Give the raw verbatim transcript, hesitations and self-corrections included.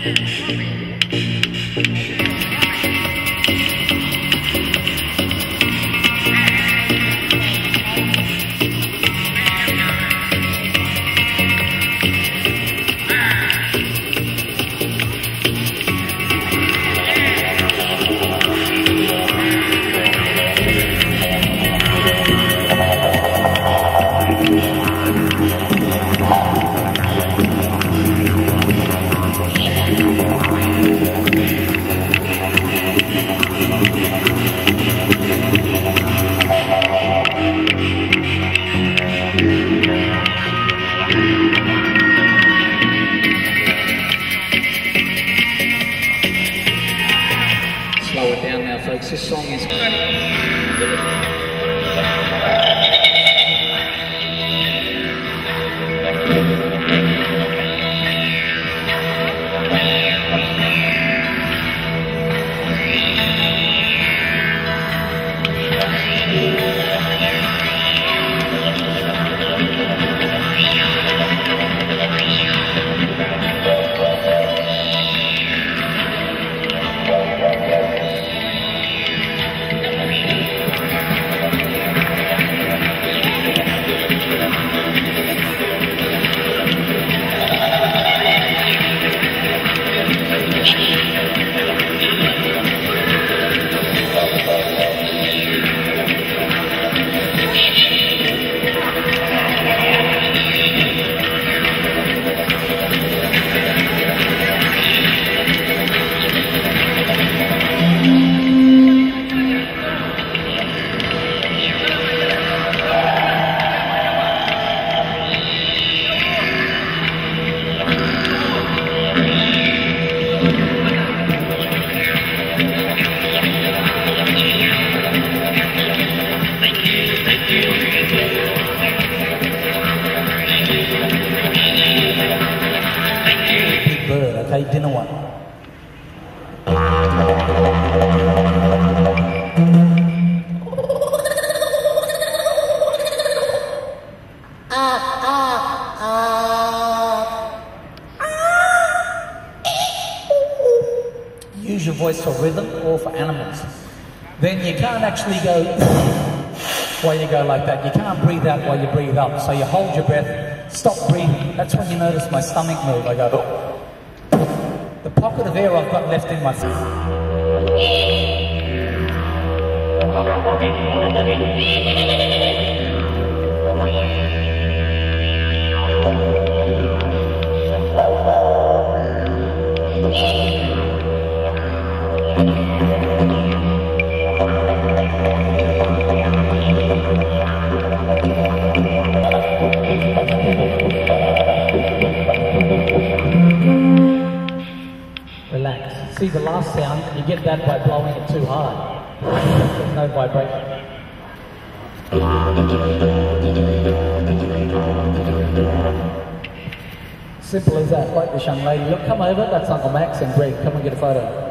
This song is okay, dinner one. Use your voice for rhythm or for animals. Then you can't actually go while you go like that. You can't breathe out while you breathe up. So you hold your breath, stop breathing. That's when you notice my stomach move. I go, oh. The pocket of air I've got left in my throat. Relax. See the last sound, you get that by blowing it too hard. There's no vibration. Simple as that. Like this young lady. Look, come over. That's Uncle Max and Greg. Come and get a photo.